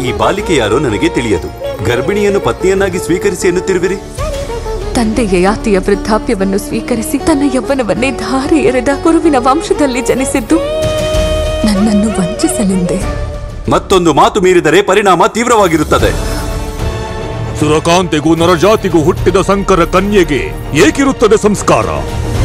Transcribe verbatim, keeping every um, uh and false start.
ಈ ಬಾಲಿಕೆ ಯಾರೋ ನನಗೆ ತಿಳಿಯದು. ಗರ್ಭಿಣಿಯನ್ನು ಪತ್ನಿಯನ್ನಾಗಿ ಸ್ವೀಕರಿಸಿ ಎನ್ನುತ್ತಿರುವಿರಿ. ತಂದೆಯ ಯಾತಿಯ ವೃದ್ಧಾಪ್ಯವನ್ನು ಸ್ವೀಕರಿಸಿ ತನ್ನ ಯೌವನವನ್ನೇ ಧಾರೆ ಎರೆದ ಪುರುವಿನ ವಂಶದಲ್ಲಿ ಜನಿಸಿದ್ದು ನನ್ನನ್ನು ವಂಚಿಸಲೆಂದೆ. ಮತ್ತೊಂದು ಮಾತು ಮೀರಿದರೆ ಪರಿಣಾಮ ತೀವ್ರವಾಗಿರುತ್ತದೆ. ಸುರಕಾಂತೆಗೂ ನರಜಾತಿಗೂ ಹುಟ್ಟಿದ ಸಂಕರ ಕನ್ಯೆಗೆ ಏಕಿರುತ್ತದೆ ಸಂಸ್ಕಾರ?